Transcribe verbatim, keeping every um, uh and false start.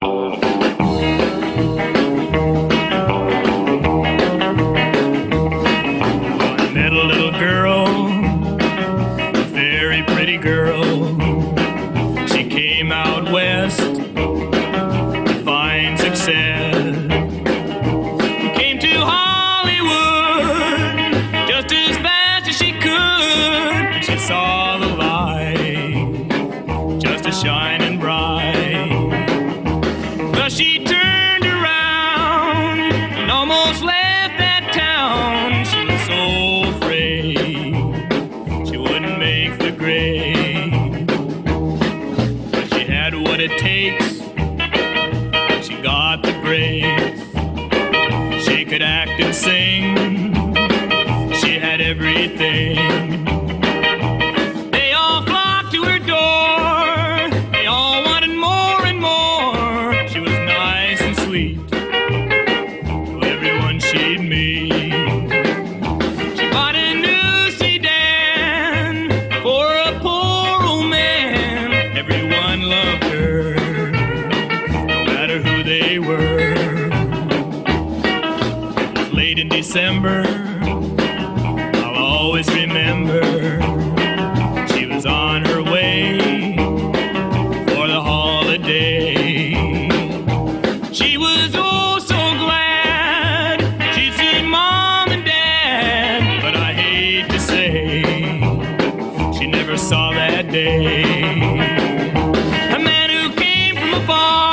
Met a little girl, a very pretty girl. She came out west to find success. Came to Hollywood just as fast as she could. She saw the light just as shining bright. But she turned around and almost left that town. She was so afraid she wouldn't make the grade. But she had what it takes. She got the breaks. She could act and sing. She had everything. They all flocked to her door. They all wanted more and more. She was nice and sweet to everyone she'd meet. She bought a new sedan for a poor old man. Everyone loved her, no matter who they were. It was late in December, I'll always remember. She was on her way for the holiday. She was oh so glad she'd see Mom and Dad, but I hate to say she never saw that day. A man who came from afar